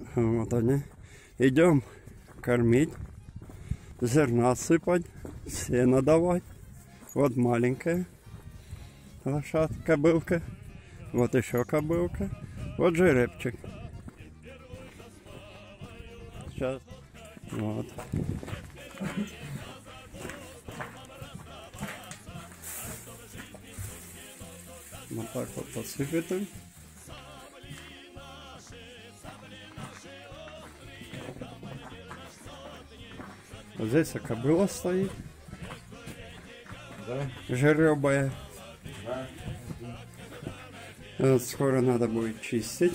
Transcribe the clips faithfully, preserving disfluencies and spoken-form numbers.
Вот они. Идем кормить, зерна сыпать, сено давать. Вот маленькая лошадка, кобылка. Вот еще кобылка. Вот жеребчик. Сейчас. Вот. Вот так вот посыпет им. Вот здесь кобыла стоит. Да. Жеребая. Да. Вот скоро надо будет чистить.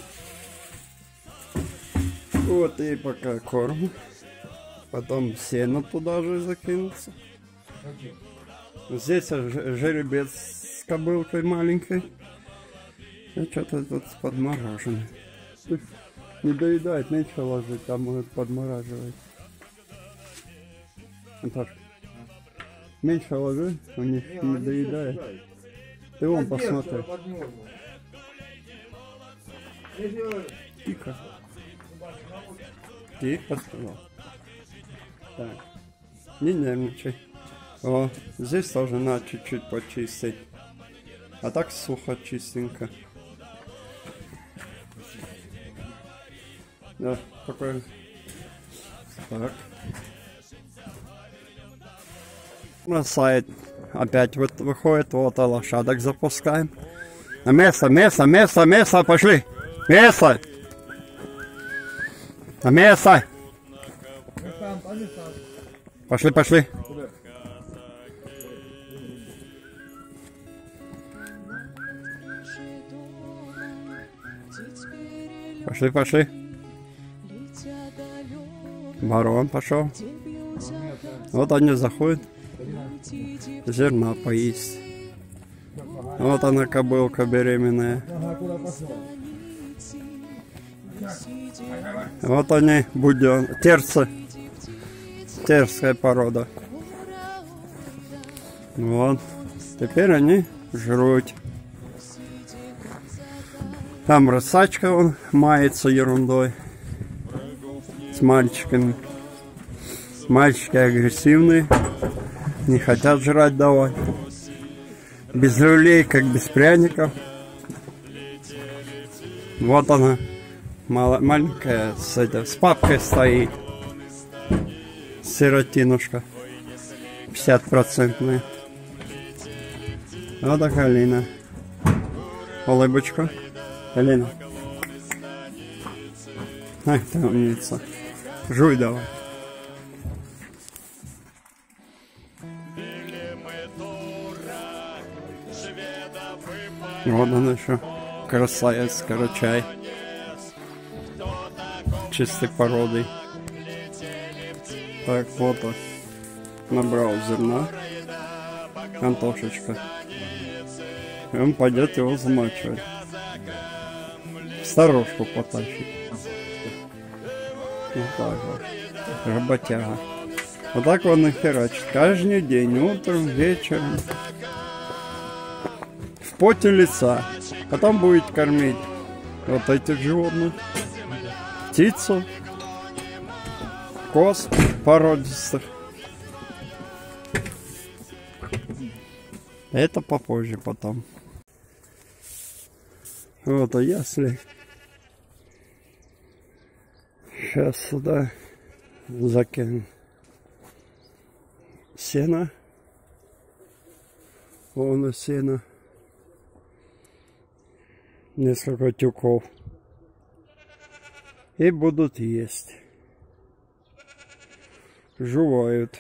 Вот и пока корм. Потом сено туда же закинуться. Здесь жеребец с кобылкой маленькой. И что-то тут подморажено. Не доедает, нечего ложить, там может подмораживать. Антошка, меньше ложи, у них не, не доедает. Ты вон посмотри. Тихо. Тихо сказал. Так, не нервничай. О, здесь тоже надо чуть-чуть почистить. А так сухо, чистенько. Да, такой. Так. На сайт опять вот выходит, вот а лошадок запускаем. На место, место, место, место, пошли. Место. На место. Пошли, пошли. Пошли, пошли. Барон пошел. Вот они заходят. Зерна поесть. Вот она, кобылка беременная. Вот они, будем терцы. Терская порода. Вот. Теперь они жрут. Там рысачка, он мается ерундой. С мальчиками. Мальчики агрессивные. Не хотят жрать давать. Без люлей, как без пряников. Вот она. Мал маленькая с, это, с папкой стоит. Сиротинушка. пятьдесят процентная. Вот так Алина. Улыбочку. Алина. Ай, ты умница. Жуй давай. Вот он еще. Красавец, карачай. Чистой породы. Так, вот он. Набрал зерна. Антошечка. И он пойдет его замачивать. Сторожку потащит. Вот так вот. Работяга. Вот так он и херачит. Каждый день, утром, вечером. В поте лица. Потом будет кормить вот этих животных. Птицу. Коз породистых. Это попозже потом. Вот, а если сейчас сюда закинем сено. Вон и сено. Несколько тюков. И будут есть. Жувают.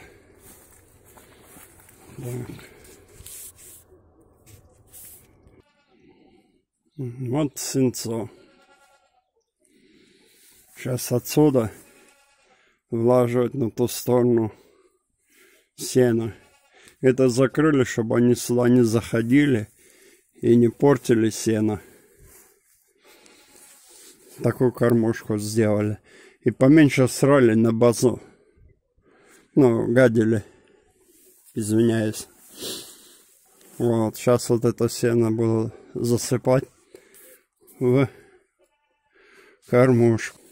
Так. Вот сенцо. Сейчас отсюда влаживать на ту сторону сено. Это закрыли, чтобы они сюда не заходили и не портили сено. Такую кормушку сделали. И поменьше срали на базу. Ну, гадили. Извиняюсь. Вот, сейчас вот это сено буду засыпать в кормушку.